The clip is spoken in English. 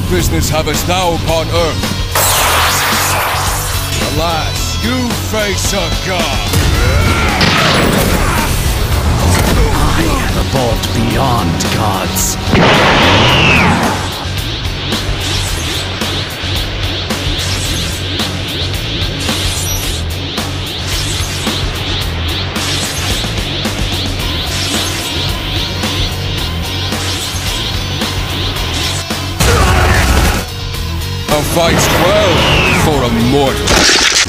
business havest thou upon earth? Alas, you face a god! I have evolved beyond gods. Thou fightst well for a mortal.